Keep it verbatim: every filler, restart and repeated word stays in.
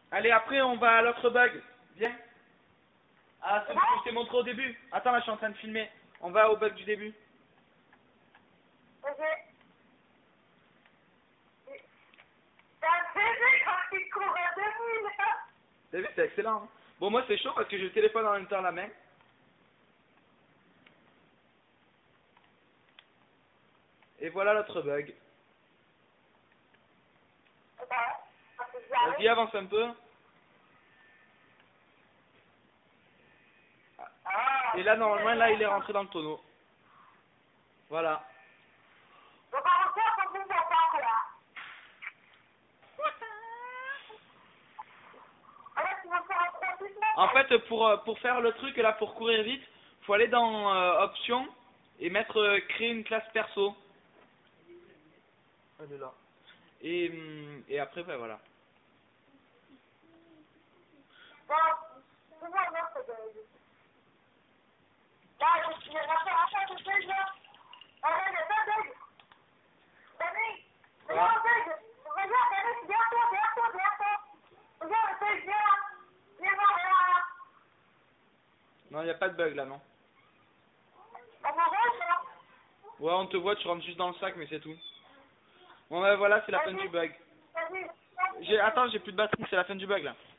Allez, après, on va à l'autre bug. Viens. Ah, c'est ce que je t'ai montré au début. Attends, là, je suis en train de filmer. On va au bug du début. Ok. T'as fait quand il court à deux mille. T'as vu, c'est excellent. Hein. Bon, moi, c'est chaud parce que j'ai le téléphone en même temps à la main. Et voilà l'autre bug. Vas-y, avance un peu. Et là, normalement, là, il est rentré dans le tonneau. Voilà. En fait, pour, pour faire le truc, là, pour courir vite, faut aller dans euh, Options et mettre euh, créer une classe perso. Elle est là. Et, hum, et après, ben voilà. Non, il n'y a pas de bug là, non. Ouais, on te voit, tu rentres juste dans le sac, mais c'est tout. Bon, ben voilà, c'est la fin du bug. J'ai... Attends, j'ai plus de batterie, c'est la fin du bug là.